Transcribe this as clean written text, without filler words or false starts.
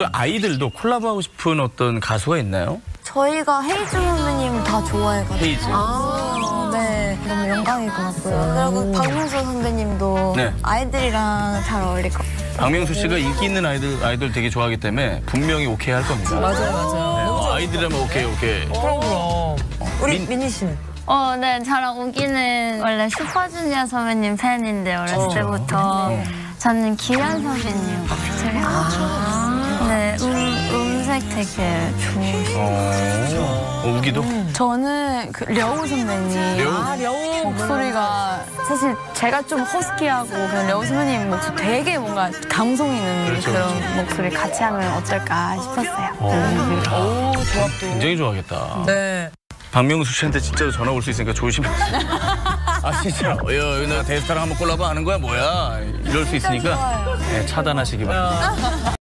아이들도 콜라보하고 싶은 어떤 가수가 있나요? 저희가 헤이즈 선배님 다 좋아해가지고. 헤이즈. 네, 너무 영광일 것 같고요. 그리고 박명수 선배님도 네. 아이들이랑 잘 어울릴 것 같아요. 박명수 씨가 인기 있는 아이돌 되게 좋아하기 때문에 분명히 오케이 할 겁니다. 맞아요. 아이들이라면 오케이. 그럼. 우리 민희 씨는? 네, 저랑 우기는 원래 슈퍼주니어 선배님 팬인데 어렸을 때부터 저는 기현 선배님과 피처링하고 네, 음색 되게 좋으시고 우기도? 저는 그 려우 선배님 려우? 목소리가 사실 제가 좀 허스키하고 그냥 려우 선배님 목소리 되게 뭔가 감성 있는 그렇죠, 그런 목소리 같이 하면 어떨까 싶었어요. 오, 조합도. 굉장히 좋아하겠다. 네. 박명수 씨한테 진짜로 전화 올 수 있으니까 조심하세요. 아 진짜? 야, 여기 내가 대스타랑 한번 콜라보 하는 거야 뭐야? 이럴 수 있으니까 네, 차단하시기 바랍니다.